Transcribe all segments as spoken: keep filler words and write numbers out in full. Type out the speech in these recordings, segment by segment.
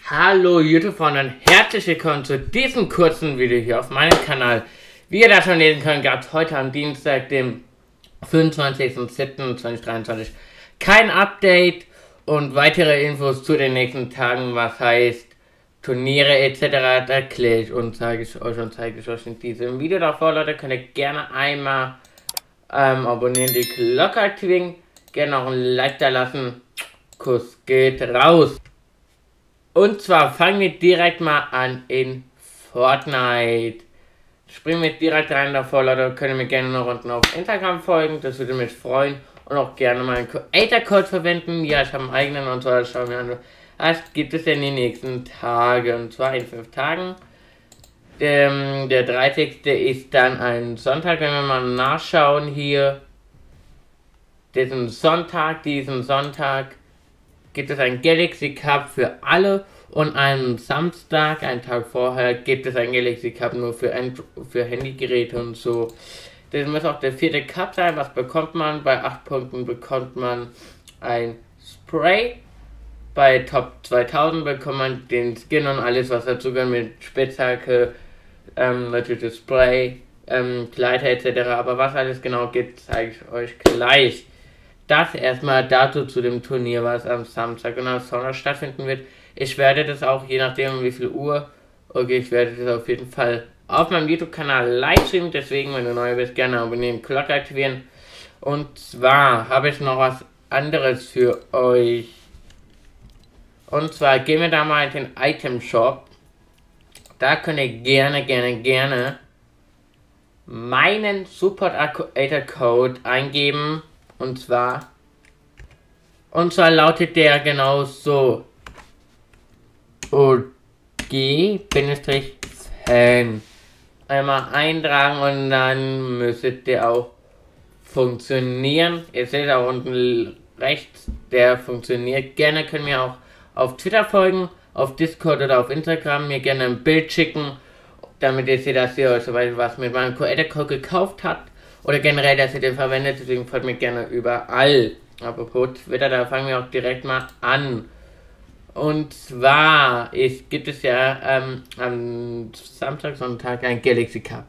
Hallo YouTube-Freunde und herzlich willkommen zu diesem kurzen Video hier auf meinem Kanal. Wie ihr da schon lesen könnt, gab es heute am Dienstag, dem fünfundzwanzigsten siebten zweitausenddreiundzwanzig, kein Update und weitere Infos zu den nächsten Tagen, was heißt Turniere et cetera. Da erkläre ich und zeige ich euch und zeige ich euch in diesem Video. Davor, Leute, könnt ihr gerne einmal ähm, abonnieren, die Glocke aktivieren, gerne auch ein Like da lassen. Kuss geht raus. Und zwar fangen wir direkt mal an in Fortnite. Springen wir direkt rein davor, Leute. Könnt ihr mir gerne noch unten auf Instagram folgen. Das würde mich freuen. Und auch gerne meinen Creator-Code verwenden. Ja, ich habe einen eigenen und zwar schauen wir an. Was gibt es denn die nächsten Tage? Und zwar in fünf Tagen. Der, der dreißigste ist dann ein Sonntag. Wenn wir mal nachschauen hier. Diesen Sonntag, diesen Sonntag. Gibt es ein Galaxy Cup für alle und am Samstag, einen Tag vorher, gibt es ein Galaxy Cup nur für, Andro für Handygeräte und so. Das muss auch der vierte Cup sein. Was bekommt man? Bei acht Punkten bekommt man ein Spray. Bei Top zweitausend bekommt man den Skin und alles, was dazu gehört mit Spitzhacke, ähm, natürlich das Spray, ähm, Gleiter et cetera. Aber was alles genau gibt, zeige ich euch gleich. Das erstmal dazu zu dem Turnier, was am Samstag und am Sonntag stattfinden wird. Ich werde das auch, je nachdem um wie viel Uhr, okay, ich werde das auf jeden Fall auf meinem YouTube-Kanal live streamen. Deswegen, wenn du neu bist, gerne abonnieren, Glocke aktivieren. Und zwar habe ich noch was anderes für euch. Und zwar gehen wir da mal in den Item Shop. Da könnt ihr gerne, gerne, gerne meinen Support Creator Code eingeben. Und zwar, und zwar lautet der genau so. O G-Fan. Einmal eintragen und dann müsste der auch funktionieren. Ihr seht auch unten rechts, der funktioniert. Gerne können wir auch auf Twitter folgen, auf Discord oder auf Instagram. Mir gerne ein Bild schicken, damit ihr seht, dass ihr euch soweit was mit meinem Creator Code gekauft habt. Oder generell, dass ihr den verwendet, deswegen folgt mir gerne überall. Apropos Twitter, da fangen wir auch direkt mal an. Und zwar ist, gibt es ja ähm, am Samstag, Sonntag ein Galaxy Cup.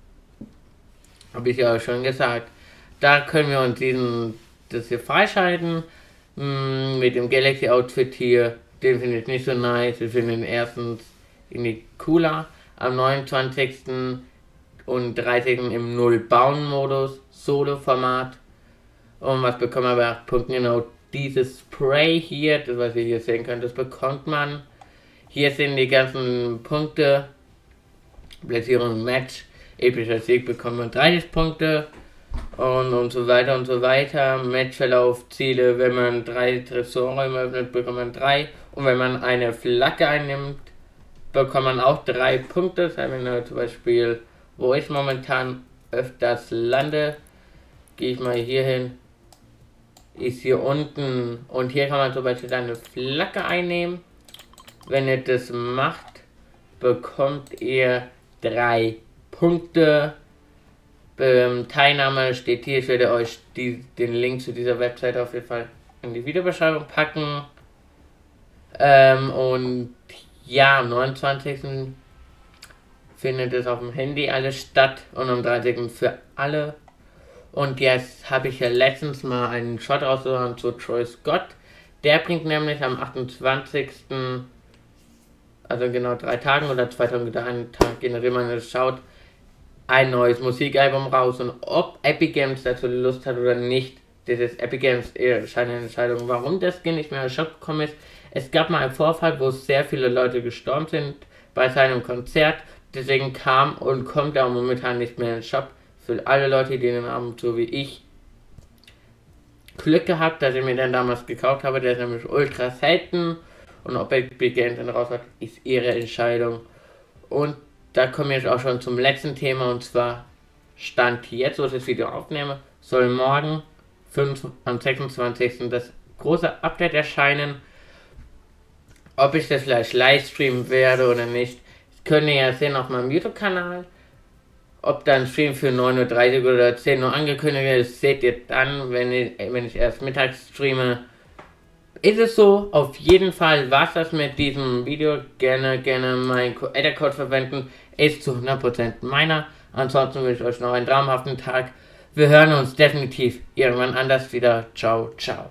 Habe ich ja auch schon gesagt. Da können wir uns diesen, das hier freischalten. Mh, mit dem Galaxy Outfit hier. Den finde ich nicht so nice. Ich finde den erstens irgendwie cooler. Am neunundzwanzigsten und dreißigsten im Null-Bauen-Modus, Solo-Format. Und was bekommen wir bei acht Punkten? Genau dieses Spray hier, das was ihr hier sehen könnt, das bekommt man. Hier sind die ganzen Punkte. Platzierung im Match, epischer Sieg bekommt man dreißig Punkte. Und, und so weiter und so weiter. Matchverlauf, Ziele, wenn man drei Tresorräume öffnet, bekommt man drei. Und wenn man eine Flagge einnimmt, bekommt man auch drei Punkte. Das heißt, wenn man zum Beispiel, wo ich momentan öfters lande, gehe ich mal hier hin, ist hier unten und hier kann man zum Beispiel eine Flagge einnehmen. Wenn ihr das macht, bekommt ihr drei Punkte. Ähm, Teilnahme steht hier, ich werde euch die, den Link zu dieser Webseite auf jeden Fall in die Videobeschreibung packen. Ähm, und ja, am neunundzwanzigsten findet es auf dem Handy alles statt und am dreißigsten für alle. Und jetzt habe ich ja letztens mal einen Shot rausgehauen zu Troy Scott. Der bringt nämlich am achtundzwanzigsten, also genau drei Tagen oder zwei Tage oder einen Tag, je nachdem man das schaut, ein neues Musikalbum raus. Und ob Epic Games dazu Lust hat oder nicht, das ist Epic Games eine Entscheidung. Warum das Skin nicht mehr in den Shop gekommen ist, es gab mal einen Vorfall, wo sehr viele Leute gestorben sind bei seinem Konzert. Deswegen kam und kommt er momentan nicht mehr in den Shop. Für alle Leute, die den haben, so wie ich, Glück gehabt, dass ich mir den damals gekauft habe. Der ist nämlich ultra selten. Und ob Epic Games dann raus hat, ist ihre Entscheidung. Und da komme ich auch schon zum letzten Thema. Und zwar Stand jetzt, wo ich das Video aufnehme, soll morgen fünf, am sechsundzwanzigsten das große Update erscheinen. Ob ich das vielleicht live streamen werde oder nicht, das könnt ihr ja sehen auf meinem YouTube-Kanal. Ob dann Stream für neun Uhr dreißig oder zehn Uhr angekündigt ist, seht ihr dann, wenn ich, wenn ich erst mittags streame. ist es so. Auf jeden Fall war es das mit diesem Video. Gerne, gerne meinen Adder-Code verwenden. Ist zu hundert Prozent meiner. Ansonsten wünsche ich euch noch einen traumhaften Tag. Wir hören uns definitiv irgendwann anders wieder. Ciao, ciao.